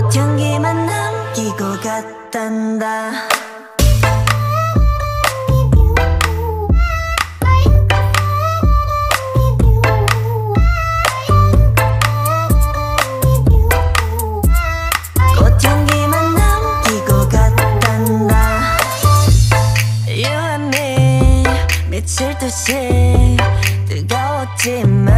향기만 남기고 갔단다. 꽃향기만 남기고 갔단다. You and me 미칠 듯이 뜨거웠지만